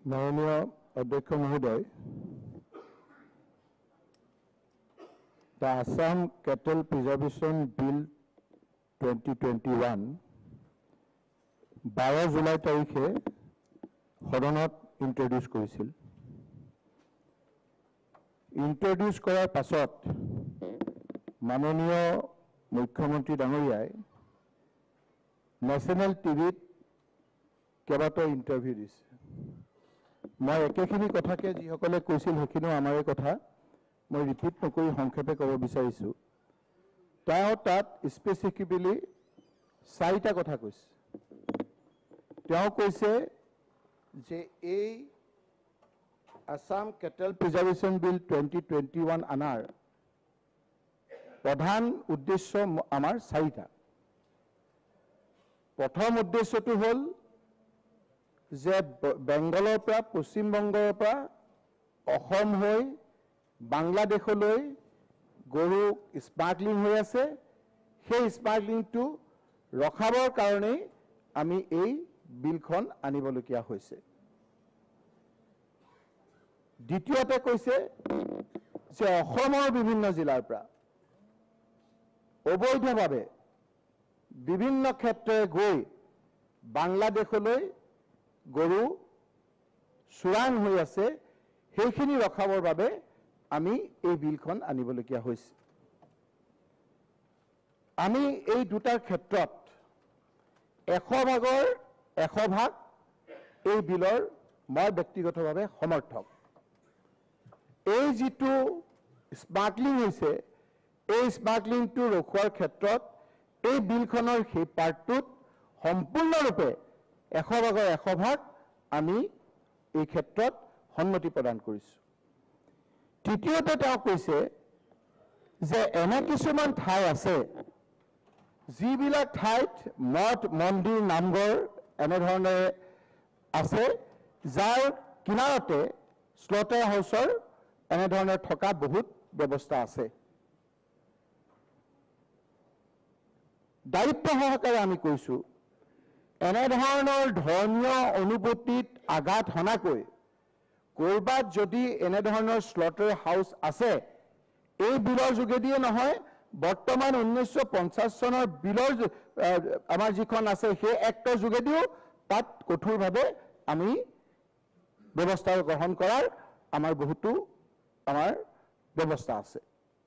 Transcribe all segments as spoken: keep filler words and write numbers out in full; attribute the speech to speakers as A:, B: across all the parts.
A: মাননীয় অধ্যক্ষ মহোদয়, the Assam Cattle Preservation Bill twenty twenty-one বাৰ জুলাই তাৰিখে সদনত ইন্ট্ৰোডিউস কৰিছিল। ইন্ট্ৰোডিউস কৰাৰ পাছত মাননীয় মুখ্যমন্ত্ৰী ডাঙৰীয়াই নেশ্যনেল টিভিত কেইবাটাও ইণ্টাৰভিউ দিছে। মই একেখিনি কথাকে যিসকলে কৈছিল সেইখিনিও আমাৰে কথা, মই ৰিপিট নকৰি সংক্ষেপে ক'ব বিচাৰিছোঁ। তেওঁ তাত স্পেচিফিকেলি চাৰিটা কথা কৈছে। তেওঁ কৈছে যে এই Assam cattle preservation bill twenty twenty one আনাৰ প্ৰধান উদ্দেশ্য আমাৰ চাৰিটা। প্ৰথম উদ্দেশ্যটো হ'ল যে বেংগলৰ পৰা পশ্চিমবংগৰ পৰা অসম হৈ বাংলাদেশলৈ গৰু স্মাগলিং হৈ আছে, সেই স্মাগলিংটো ৰখাবৰ কাৰণেই আমি এই বিলখন আনিবলগীয়া হৈছে। দ্বিতীয়তে কৈছে যে অসমৰ বিভিন্ন জিলাৰ পৰা অবৈধভাৱে বিভিন্ন ক্ষেত্ৰে গৈ বাংলাদেশলৈ গৰু চোৰাং হৈ আছে, সেইখিনি ৰখাবৰ বাবে আমি এই বিলখন আনিবলগীয়া হৈছে। আমি এই দুটাৰ ক্ষেত্ৰত এশ ভাগৰ এশ ভাগ এই বিলৰ মই ব্যক্তিগতভাৱে সমৰ্থক। এই যিটো স্মাগলিং হৈছে, এই স্মাগলিংটো ৰখোৱাৰ ক্ষেত্ৰত এই বিলখনৰ সেই পাৰ্টটোত সম্পূৰ্ণৰূপে এশ ভাগৰ এশ ভাগ আমি এই ক্ষেত্ৰত সন্মতি প্ৰদান কৰিছোঁ। তৃতীয়তে তেওঁ কৈছে যে এনে কিছুমান ঠাই আছে যিবিলাক ঠাইত মঠ মন্দিৰ নামঘৰ এনেধৰণে আছে, যাৰ কিনাৰতে শ্লটাৰ হাউচৰ এনেধৰণে থকা বহুত ব্যৱস্থা আছে। দায়িত্ব সহকাৰে আমি কৈছোঁ, এনেধৰণৰ ধৰ্মীয় অনুভূতিত আঘাত হনাকৈ কৰবাত যদি এনেধৰণৰ শ্লটাৰ হাউচ আছে, এই বিলৰ যোগেদিয়ে নহয়, বৰ্তমান ঊনৈছশ পঞ্চাছ চনৰ বিলৰ আমাৰ যিখন আছে সেই এক্টৰ যোগেদিও তাত কঠোৰভাৱে আমি ব্যৱস্থা গ্ৰহণ কৰাৰ আমাৰ বহুতো আমাৰ ব্যৱস্থা আছে।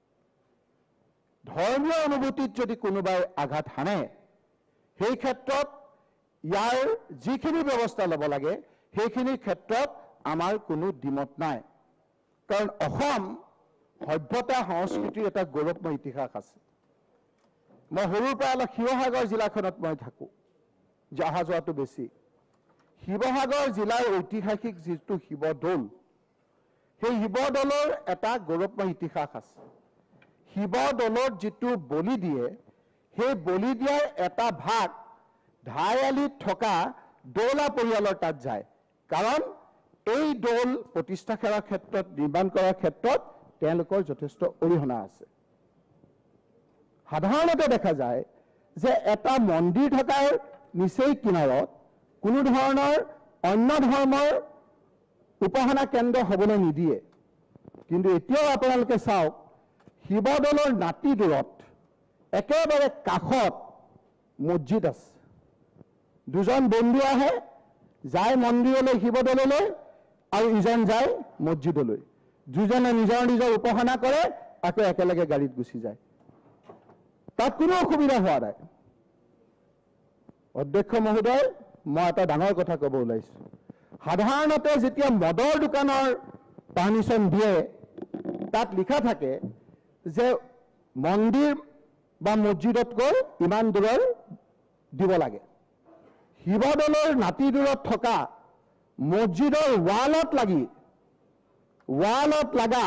A: ধৰ্মীয় অনুভূতিত যদি কোনোবাই আঘাত হানে, সেই ক্ষেত্ৰত ইয়াৰ যিখিনি ব্যৱস্থা ল'ব লাগে সেইখিনিৰ ক্ষেত্ৰত আমাৰ কোনো দ্বিমত নাই। কাৰণ অসম সভ্যতা সংস্কৃতিৰ এটা গৌৰৱময় ইতিহাস আছে। মই সৰুৰ পৰা অলপ শিৱসাগৰ জিলাখনত মই থাকোঁ, যে অহা যোৱাটো বেছি। শিৱসাগৰ জিলাৰ ঐতিহাসিক যিটো শিৱদৌল, সেই শিৱদৌলৰ এটা গৌৰৱময় ইতিহাস আছে। শিৱদৌলত যিটো বলি দিয়ে, সেই বলি দিয়াৰ এটা ভাগ ঢাৰিআলিত থকা দৌলা পৰিয়ালৰ তাত যায়। কাৰণ এই দৌল প্ৰতিষ্ঠা কৰাৰ ক্ষেত্ৰত, নিৰ্মাণ কৰাৰ ক্ষেত্ৰত তেওঁলোকৰ যথেষ্ট অৰিহণা আছে। সাধাৰণতে দেখা যায় যে এটা মন্দিৰ থকাৰ নিচেই কিনাৰত কোনো ধৰণৰ অন্য ধৰ্মৰ উপাসনা কেন্দ্ৰ হ'বলৈ নিদিয়ে। কিন্তু এতিয়াও আপোনালোকে চাওক, শিৱদৌলৰ নাতি দূৰত একেবাৰে কাষত মছজিদ আছে। দুজন বন্ধু আহে, যায় মন্দিৰলৈ শিৱদৌললৈ, আৰু ইজন যায় মছজিদলৈ। দুজনে নিজৰ নিজৰ উপাসনা কৰে, আকৌ একেলগে গাড়ীত গুচি যায়। তাত কোনো অসুবিধা হোৱা নাই। অধ্যক্ষ মহোদয়, মই এটা ডাঙৰ কথা ক'ব ওলাইছোঁ। সাধাৰণতে যেতিয়া মদৰ দোকানৰ পাৰ্মিশ্যন দিয়ে, তাত লিখা থাকে যে মন্দিৰ বা মছজিদতকৈ ইমান দূৰৰ দিব লাগে। শিৱদৌলৰ নাতি দূৰত থকা মছজিদৰ ৱালত লাগি ৱালত লাগা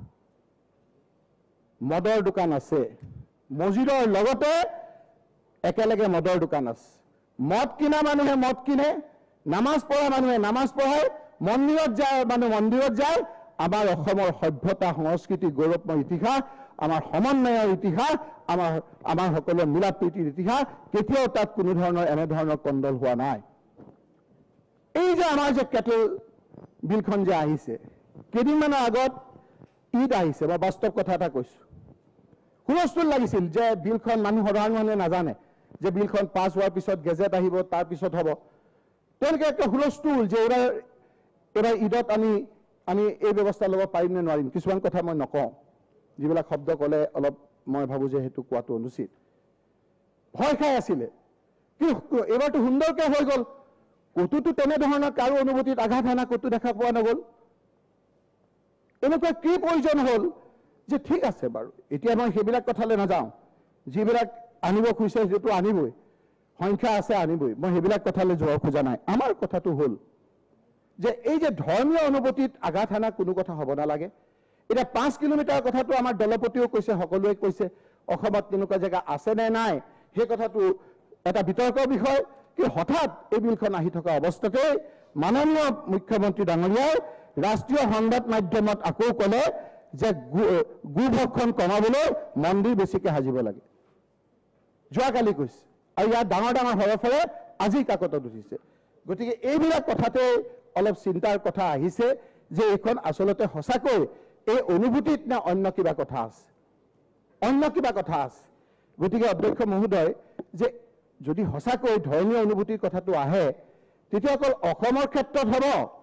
A: মদৰ দোকান আছে। মছজিদৰ লগতে একেলগে মদৰ দোকান আছে। মদ কিনা মানুহে মদ কিনে, নামাজ পঢ়া মানুহে নামাজ পঢ়ায়, মন্দিৰত যায় মানুহ মন্দিৰত যায়। আমাৰ অসমৰ সভ্যতা সংস্কৃতি গৌৰৱময় ইতিহাস, আমাৰ সমন্বয়ৰ ইতিহাস, আমাৰ আমাৰ সকলোৰে মিলা প্ৰীতিৰ ইতিহাস, কেতিয়াও তাত কোনো ধৰণৰ এনেধৰণৰ কণ্ডল হোৱা নাই। এই যে আমাৰ যে কেটেল বিলখন যে আহিছে কেইদিনমানৰ আগত ঈদ আহিছে বা বাস্তৱ কথা এটা কৈছোঁ হুলস্থুল লাগিছিল যে বিলখন মানুহ সাধাৰণ মানুহে নাজানে যে বিলখন পাছ হোৱাৰ পিছত গেজেট আহিব তাৰ পিছত হ'ব তেওঁলোকে একটা হুলস্থুল যে এইবাৰ এইবাৰ ঈদত আমি আমি এই ব্যৱস্থা ল'ব পাৰিম নে নোৱাৰিম কিছুমান কথা মই নকওঁ যিবিলাক শব্দ ক'লে অলপ মই ভাবোঁ যে সেইটো কোৱাটো অনুচিত ভয় খাই আছিলে কিন্তু এইবাৰটো সুন্দৰকৈ হৈ গ'ল ক'তোতো তেনেধৰণৰ কাৰো অনুভূতিত আঘাত হানা ক'তো দেখা পোৱা নগ'ল এনেকুৱা কি প্ৰয়োজন হ'ল যে ঠিক আছে বাৰু এতিয়া মই সেইবিলাক কথালৈ নাযাওঁ যিবিলাক আনিব খুজিছে সেইটো আনিবই সংখ্যা আছে আনিবই মই সেইবিলাক কথালৈ যোৱা খোজা নাই আমাৰ কথাটো হ'ল যে এই যে ধৰ্মীয় অনুভূতিত আঘাত হানা কোনো কথা হ'ব নালাগে এটা পাঁচ কিলোমিটাৰ কথাটো আমাৰ দলপতিও কৈছে সকলোৱে কৈছে অসমত তেনেকুৱা জেগা আছে নে নাই সেই কথাটো এটা বিতৰ্কৰ বিষয় কি হঠাৎ এই বিলখন আহি থকা অৱস্থাতে মাননীয় মুখ্যমন্ত্ৰী ডাঙৰীয়াই ৰাষ্ট্ৰীয় সংবাদ মাধ্যমত আকৌ ক'লে যে গোভক্ষণ কমাবলৈ মন্দিৰ বেছিকৈ সাজিব লাগে যোৱাকালি কৈছে আৰু ইয়াত ডাঙৰ ডাঙৰ হৰফেৰে আজি কাকতত উঠিছে গতিকে এইবিলাক কথাতে অলপ চিন্তাৰ কথা আহিছে যে এইখন আচলতে সঁচাকৈ এই অনুভূতিত নে অন্য কিবা কথা আছে অন্য কিবা কথা আছে গতিকে অধ্যক্ষ মহোদয় যে যদি সঁচাকৈ ধৰ্মীয় অনুভূতিৰ কথাটো আহে তেতিয়া অকল অসমৰ ক্ষেত্ৰত হ'ব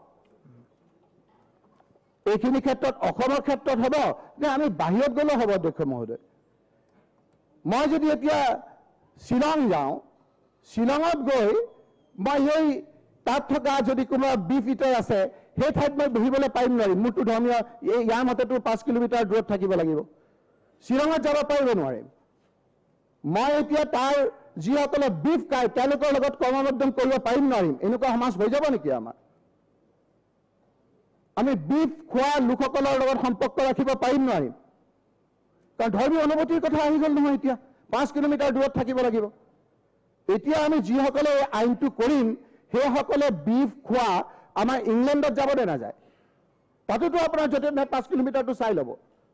A: এইখিনি ক্ষেত্ৰত অসমৰ ক্ষেত্ৰত হ'ব নে আমি বাহিৰত গ'লেও হ'ব অধ্যক্ষ মহোদয় মই যদি এতিয়া শ্বিলং যাওঁ শ্বিলঙত গৈ মই সেই তাত থকা যদি কোনোবা বিফ ইটাৰ আছে সেই ঠাইত মই বহিবলৈ পাৰিম নোৱাৰিম মোৰতো ধৰ্মীয় ইয়াৰ মতেতো পাঁচ কিলোমিটাৰ দূৰত থাকিব লাগিব শ্বিলঙত যাব পাৰিব নোৱাৰিম মই এতিয়া তাৰ যিসকলে বিফ খায় তেওঁলোকৰ লগত কৰ্মবদ্ধন কৰিব পাৰিম নোৱাৰিম এনেকুৱা সমাজ হৈ যাব নেকি আমাৰ আমি বিফ খোৱা লোকসকলৰ লগত সম্পৰ্ক ৰাখিব পাৰিম নোৱাৰিম কাৰণ ধৰ্মীয় অনুভূতিৰ কথা আহি গ'ল নহয় এতিয়া পাঁচ কিলোমিটাৰ দূৰত থাকিব লাগিব এতিয়া আমি যিসকলে এই আইনটো কৰিম সেইসকলে বিফ খোৱা আমাৰ ইংলেণ্ডত যাবনে নাযায় তাতোতো আপোনাৰ য'তে নহয় পাঁচ কিলোমিটাৰটো চাই ল'ব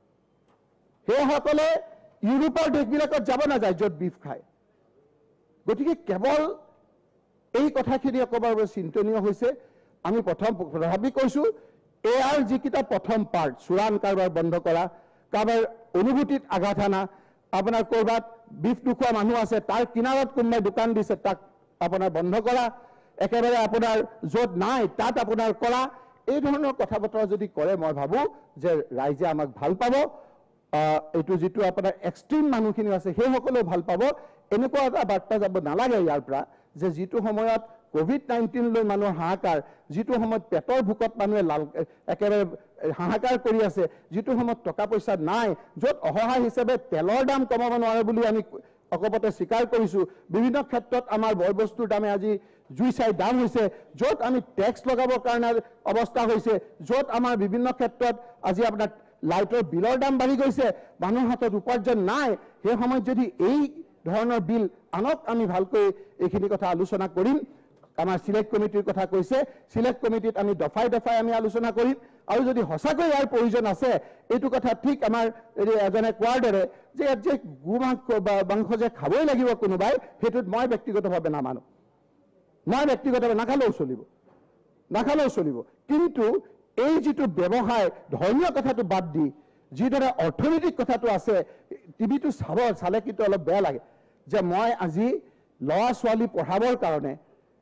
A: সেইসকলে ইউৰোপৰ দেশবিলাকত যাব নাযায় য'ত বিফ খায় গতিকে কেৱল এই কথাখিনি অকবাৰ চিন্তনীয় হৈছে আমি প্ৰথম ভাবি কৈছোঁ এয়াৰ যিকেইটা প্ৰথম পাৰ্ট চোৰাং কাৰবাৰ বন্ধ কৰা কাৰোবাৰ অনুভূতিত আঘাত হানা আপোনাৰ ক'ৰবাত বিফ নোখোৱা মানুহ আছে তাৰ কিনাৰত কোনোবাই দোকান দিছে তাক আপোনাৰ বন্ধ কৰা একেবাৰে আপোনাৰ য'ত নাই তাত আপোনাৰ কৰা এই ধৰণৰ কথা বতৰা যদি কৰে মই ভাবোঁ যে ৰাইজে আমাক ভাল পাব এইটো যিটো আপোনাৰ এক্সট্ৰিম মানুহখিনি আছে সেইসকলেও ভাল পাব এনেকুৱা এটা বাৰ্তা যাব নালাগে ইয়াৰ পৰা যে যিটো সময়ত কোভিড নাইণ্টিন লৈ মানুহৰ হাহাকাৰ যিটো সময়ত পেটৰ ভোকত মানুহে লাল একেবাৰে হাহাকাৰ কৰি আছে যিটো সময়ত টকা পইচা নাই য'ত অসহায় হিচাপে তেলৰ দাম কমাব নোৱাৰে বুলি আমি অকপতে স্বীকাৰ কৰিছোঁ বিভিন্ন ক্ষেত্ৰত আমাৰ বয় বস্তুৰ দামে আজি জুই চাই দাম হৈছে য'ত আমি টেক্স লগাবৰ কাৰণে অৱস্থা হৈছে য'ত আমাৰ বিভিন্ন ক্ষেত্ৰত আজি আপোনাৰ লাইটৰ বিলৰ দাম বাঢ়ি গৈছে মানুহৰ হাতত উপাৰ্জন নাই সেই সময়ত যদি এই ধৰণৰ বিল আনক আমি ভালকৈ এইখিনি কথা আলোচনা কৰিম আমাৰ সিলেক্ট কমিটিৰ কথা কৈছে সিলেক্ট কমিটিত আমি দফাই দফাই আমি আলোচনা কৰিম আৰু যদি সঁচাকৈ ইয়াৰ প্ৰয়োজন আছে এইটো কথা ঠিক আমাৰ এজনে কোৱাৰ দৰে যে ইয়াত যে গো মাংস বা মাংস যে খাবই লাগিব কোনোবাই সেইটোত মই ব্যক্তিগতভাৱে নামানো মই ব্যক্তিগতভাৱে নাখালেও চলিব নাখালেও চলিব কিন্তু এই যিটো ব্যৱসায় ধৰ্মীয় কথাটো বাদ দি যিদৰে অৰ্থনৈতিক কথাটো আছে টিভিটো চাব চালে কিন্তু অলপ বেয়া লাগে যে মই আজি ল'ৰা ছোৱালী পঢ়াবৰ কাৰণে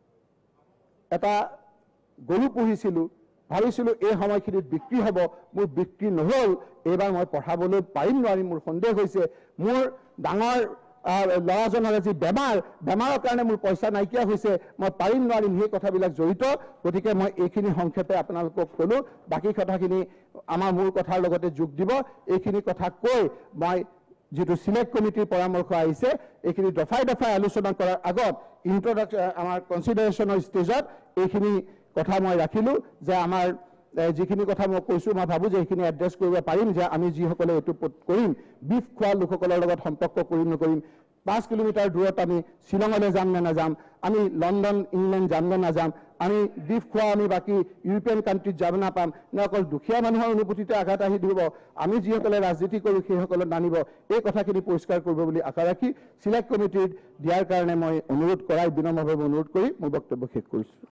A: এটা গৰু পুহিছিলোঁ ভাবিছিলোঁ এই সময়খিনিত বিক্ৰী হ'ব মোৰ বিক্ৰী নহ'ল এইবাৰ মই পঢ়াবলৈ পাৰিম নোৱাৰিম মোৰ সন্দেহ হৈছে মোৰ ডাঙৰ ল'ৰাজনৰ আজি বেমাৰ বেমাৰৰ কাৰণে মোৰ পইচা নাইকিয়া হৈছে মই পাৰিম নোৱাৰিম সেই কথাবিলাক জড়িত গতিকে মই এইখিনি সংক্ষেপে আপোনালোকক ক'লোঁ বাকী কথাখিনি আমাৰ মূল কথাৰ লগতে যোগ দিব এইখিনি কথা কৈ মই যেটো সিলেক্ট কমিটিৰ পৰামৰ্শ আহিছে এইখিনি দফাই দফাই আলোচনা কৰাৰ আগত ইন্ট্ৰোডাকশন আমাৰ কনসিডাৰেশনৰ ষ্টেজত এইখিনি কথা মই ৰাখিলো যে আমাৰ যিখিনি কথা মই কৈছো মই ভাবো যে এইখিনি এড্ৰেছ কৰিব পাৰিম যে আমি যিসকলে এটো কৰিম বিফ খোৱা লোকসকলৰ লগত সম্পৰ্ক কৰিম নকৰিম পাঁচ কিলোমিটাৰ দূৰত আমি শ্বিলঙলৈ যাম নে নাযাম আমি লণ্ডন ইংলেণ্ড যাম নে নাযাম আমি বিফ খোৱা আমি বাকি ইউৰোপিয়ান কাণ্ট্ৰিত যাব নাপাম নে অকল দুখীয়া মানুহৰ অনুভূতিতে আঘাত আহি দিব আমি যিসকলে ৰাজনীতি কৰোঁ সেইসকলক নানিব এই কথাখিনি পৰিষ্কাৰ কৰিব বুলি আশা ৰাখি সিলেক্ট কমিটিৰ দিয়াৰ কাৰণে মই অনুৰোধ কৰাই বিনম্ৰভাৱে অনুৰোধ কৰি মোৰ বক্তব্য শেষ কৰিছোঁ।